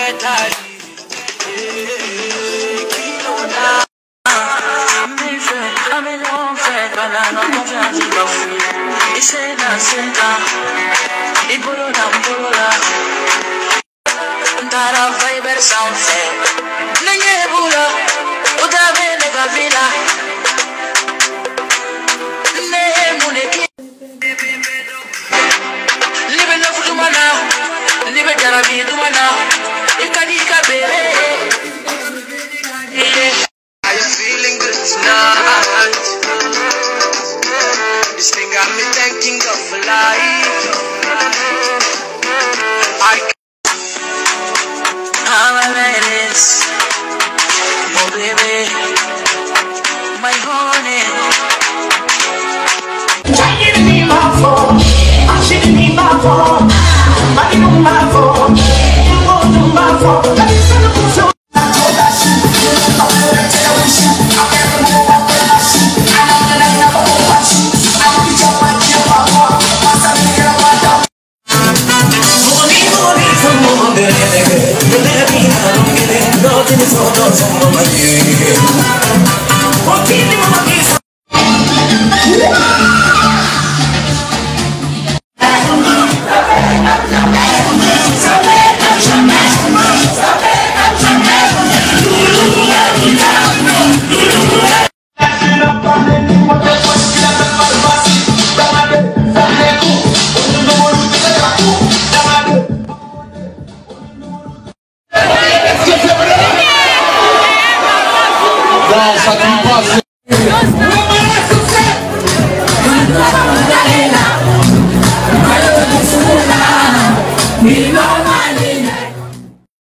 Feeling good tonight. This thing got me thanking God for life. I'm a ladies, oh baby, my honey. I didn't need my phone. I shouldn't need my phone. I didn't need my phone. You go to my phone. Let me send a push. We love